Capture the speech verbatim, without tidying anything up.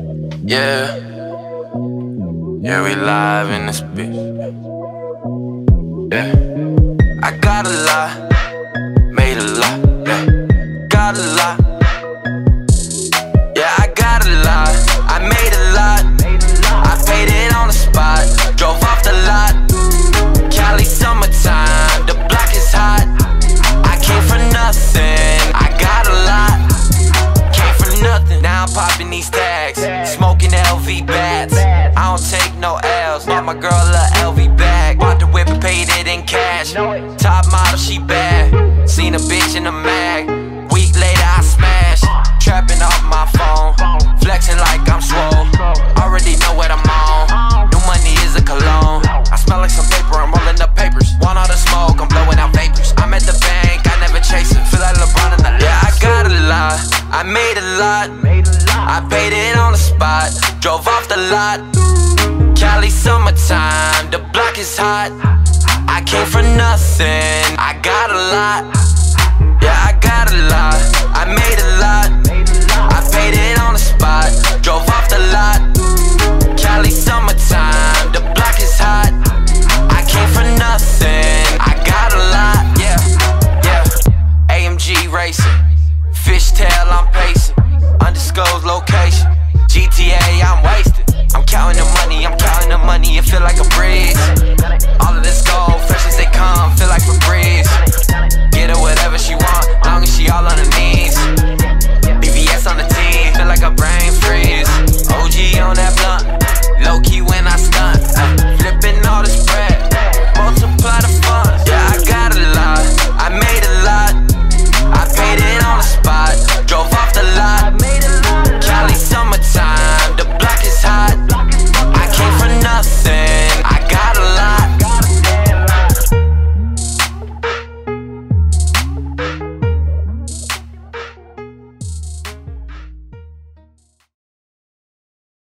Yeah, yeah, we live in this bitch. Yeah, I got a lot, made a lot, yeah, got a lot. Yeah, I got a lot, I made a lot, I paid it on the spot, drove off the lot. Cali summertime, the block is hot. I came for nothing, I got a lot, came for nothing. Now I'm popping these tags, smoking L V bats. I don't take no L's, bought my girl a L V bag. Bought the whip and paid it in cash. Top model, she bad, seen a bitch in a mag. Week later I smash, trapping off my phone, flexing like I'm swole. Already know what I'm on, new money is a cologne. I smell like some paper, I'm rolling up papers. Want all the smoke, I'm blowing out vapors. I'm at the bank, I never chase it, feel like LeBron in the list. Yeah, I got a lot, I made a lot, I paid it on the spot, drove off the lot. Cali summertime, the block is hot. I came for nothing, I got a lot. Yeah, I got a lot, I made a lot, I paid it on the spot, drove off the lot. Cali summertime, the block is hot. I came for nothing, I got a lot. Yeah, yeah, A M G racing, fishtail I'm pacing, undisclosed location, G T A I'm wasted. I'm counting the money, I'm counting the money, it feel like a breeze. All of this gold, fresh as they come, feel like Febreze. Get her whatever she want, long as she all on